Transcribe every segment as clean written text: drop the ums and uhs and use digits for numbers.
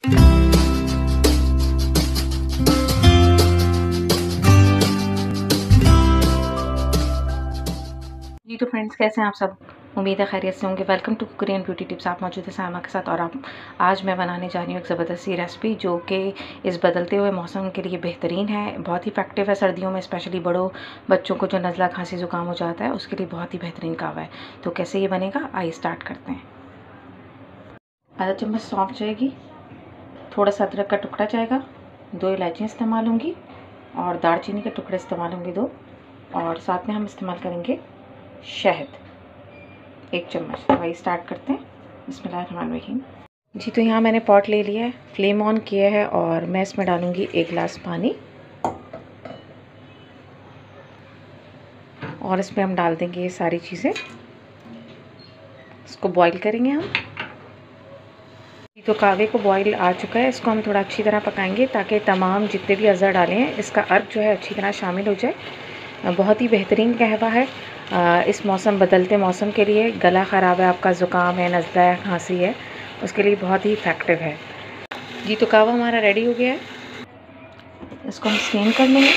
जी तो फ्रेंड्स, कैसे हैं आप सब? उम्मीद है खैरियत से होंगे। Welcome to cooking and beauty tips. आप मौजूद है सामा के साथ और आज मैं बनाने जा रही हूँ एक ज़बरदस्त सी रेसिपी जो कि इस बदलते हुए मौसम के लिए बेहतरीन है। बहुत ही इफेक्टिव है सर्दियों में, स्पेशली बड़ों बच्चों को जो नज़ला खांसी ज़ुकाम हो जाता है उसके लिए बहुत ही बेहतरीन कावा है। तो कैसे ये बनेगा, आइए स्टार्ट करते हैं। आधा चम्मच सौंफ जाएगी, थोड़ा सा अदरक का टुकड़ा जाएगा, 2 इलायचियाँ इस्तेमाल होंगी और दालचीनी के टुकड़े इस्तेमाल होंगे 2, और साथ में हम इस्तेमाल करेंगे शहद 1 चम्मच। तो आइए स्टार्ट करते हैं। बिस्मिल्लाहिर्रहमानिर्रहीम। जी तो यहाँ मैंने पॉट ले लिया है, फ्लेम ऑन किया है और मैं इसमें डालूँगी 1 गिलास पानी और इसमें हम डाल देंगे ये सारी चीज़ें। इसको बॉईल करेंगे हम। तो कावे को बॉईल आ चुका है, इसको हम थोड़ा अच्छी तरह पकाएंगे ताकि तमाम जितने भी अज़र डाले हैं इसका अर्क जो है अच्छी तरह शामिल हो जाए। बहुत ही बेहतरीन कहवा है इस मौसम, बदलते मौसम के लिए। गला ख़राब है आपका, ज़ुकाम है, नज़ला है, खांसी है, उसके लिए बहुत ही इफ़ेक्टिव है। जी तो कावा हमारा रेडी हो गया है, इसको हम स्टेन कर लेंगे।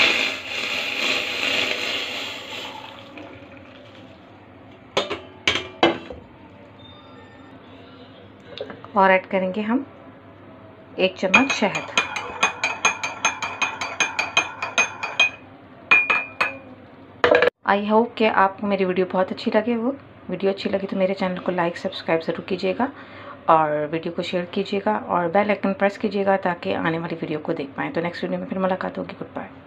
और ऐड करेंगे हम 1 चम्मच शहद। आई होप कि आपको मेरी वीडियो बहुत अच्छी लगे। वीडियो अच्छी लगी तो मेरे चैनल को लाइक सब्सक्राइब ज़रूर कीजिएगा और वीडियो को शेयर कीजिएगा और बेल आइकन प्रेस कीजिएगा ताकि आने वाली वीडियो को देख पाएँ। तो नेक्स्ट वीडियो में फिर मुलाकात होगी। Good bye.